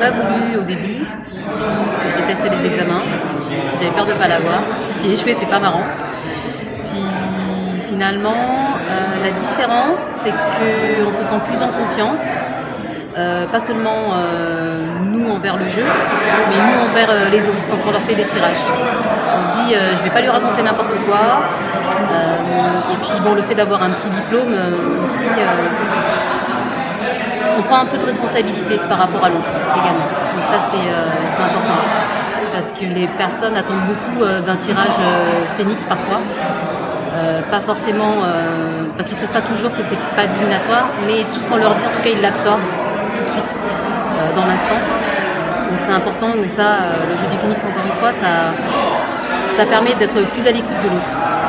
pas voulu au début, parce que je détestais les examens, j'avais peur de ne pas l'avoir, puis échouer c'est pas marrant. Puis finalement, la différence c'est qu'on se sent plus en confiance, pas seulement nous envers le jeu, mais nous envers les autres quand on leur fait des tirages. On se dit je vais pas lui raconter n'importe quoi, et puis bon, le fait d'avoir un petit diplôme aussi, on prend un peu de responsabilité par rapport à l'autre également. Donc ça c'est important, parce que les personnes attendent beaucoup d'un tirage phénix parfois, pas forcément parce qu'ils ne savent pas toujours que c'est pas divinatoire, mais tout ce qu'on leur dit en tout cas ils l'absorbent tout de suite dans l'instant. Donc c'est important, mais ça le jeu du phénix encore une fois ça permet d'être plus à l'écoute de l'autre.